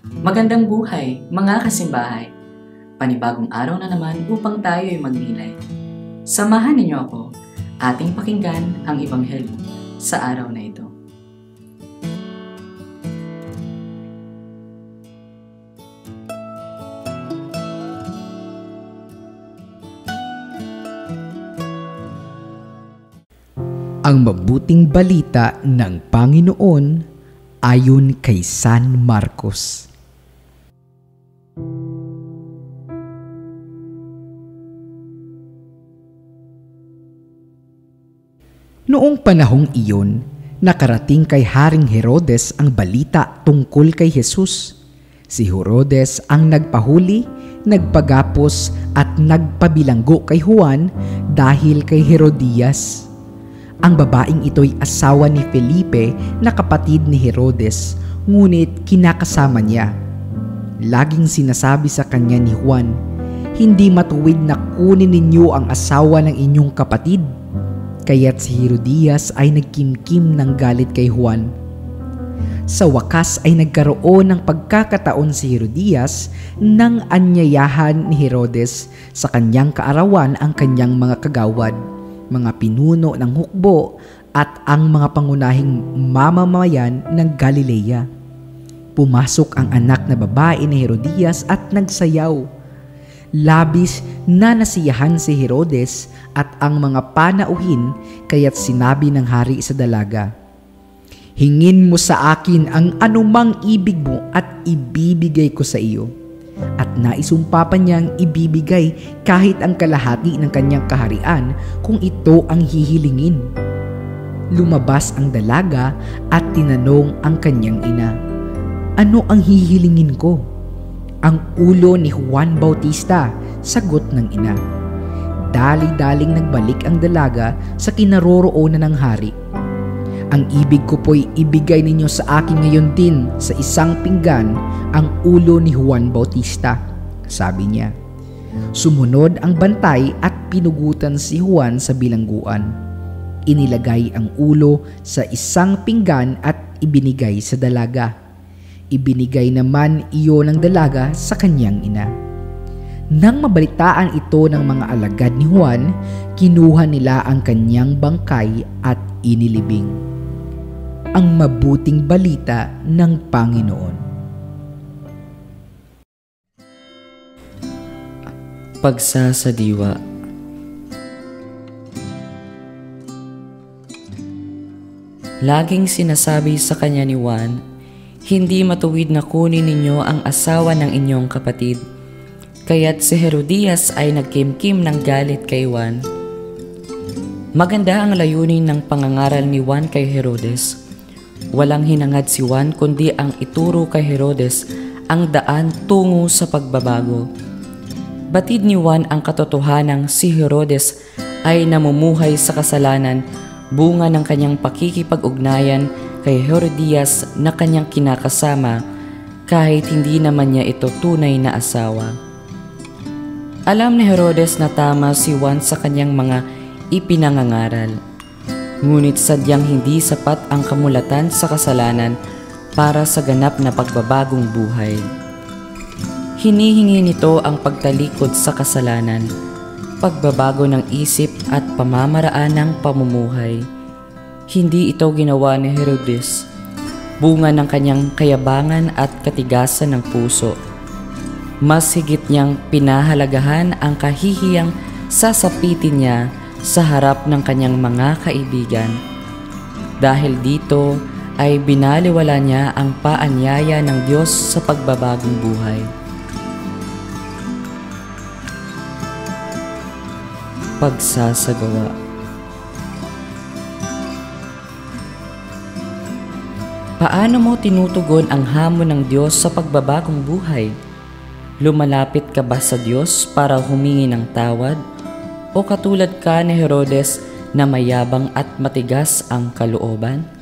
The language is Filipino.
Magandang buhay, mga kasimbahay. Panibagong araw na naman upang tayo ay magnilay. Samahan ninyo ako, ating pakinggan ang Ebanghelyo sa araw na ito. Ang mabuting balita ng Panginoon ayon kay San Marcos. Noong panahong iyon, nakarating kay Haring Herodes ang balita tungkol kay Jesus. Si Herodes ang nagpahuli, nagpagapos at nagpabilanggo kay Juan dahil kay Herodias. Ang babaeng ito'y asawa ni Felipe na kapatid ni Herodes, ngunit kinakasama niya. Laging sinasabi sa kanya ni Juan, "Hindi matuwid na kunin ninyo ang asawa ng inyong kapatid." Kaya't si Herodias ay nagkimkim ng galit kay Juan. Sa wakas ay nagkaroon ng pagkakataon si Herodias nang anyayahan ni Herodes sa kanyang kaarawan ang kanyang mga kagawad, mga pinuno ng hukbo at ang mga pangunahing mamamayan ng Galilea. Pumasok ang anak na babae ni Herodias at nagsayaw. Labis na nasiyahan si Herodes at ang mga panauhin, kaya't sinabi ng hari sa dalaga, "Hingin mo sa akin ang anumang ibig mo at ibibigay ko sa iyo." At naisumpa pa niyang ibibigay kahit ang kalahati ng kanyang kaharian kung ito ang hihilingin. Lumabas ang dalaga at tinanong ang kanyang ina, "Ano ang hihilingin ko?" "Ang ulo ni Juan Bautista," sagot ng ina. Dali-daling nagbalik ang dalaga sa kinaroroonan ng hari. "Ang ibig ko po'y ibigay ninyo sa akin ngayon din sa isang pinggan ang ulo ni Juan Bautista," sabi niya. Sumunod ang bantay at pinugutan si Juan sa bilangguan. Inilagay ang ulo sa isang pinggan at ibinigay sa dalaga. Ibinigay naman iyon ng dalaga sa kanyang ina. Nang mabalitaan ito ng mga alagad ni Juan, kinuha nila ang kanyang bangkay at inilibing. Ang mabuting balita ng Panginoon. Pagsasadiwa. Laging sinasabi sa kanya ni Juan, "Hindi matuwid na kunin ninyo ang asawa ng inyong kapatid." Kaya't si Herodias ay nagkimkim ng galit kay Juan. Maganda ang layunin ng pangangaral ni Juan kay Herodes. Walang hinangad si Juan kundi ang ituro kay Herodes ang daan tungo sa pagbabago. Batid ni Juan ang katotohanang si Herodes ay namumuhay sa kasalanan, bunga ng kanyang pakikipag-ugnayan kay Herodias na kanyang kinakasama kahit hindi naman niya ito tunay na asawa. Alam ni Herodes na tama si Juan sa kanyang mga ipinangangaral. Ngunit sadyang hindi sapat ang kamulatan sa kasalanan para sa ganap na pagbabagong buhay. Hinihingi nito ang pagtalikod sa kasalanan, pagbabago ng isip at pamamaraan ng pamumuhay. Hindi ito ginawa ni Herodes, bunga ng kanyang kayabangan at katigasan ng puso. Mas higit niyang pinahalagahan ang kahihiyang sasapitin niya sa harap ng kanyang mga kaibigan. Dahil dito ay binaliwala niya ang paanyaya ng Diyos sa pagbabagong buhay. Pagsasagawa. Paano mo tinutugon ang hamon ng Diyos sa pagbabagong buhay? Lumalapit ka ba sa Diyos para humingi ng tawad? O katulad ka ni Herodes na mayabang at matigas ang kalooban?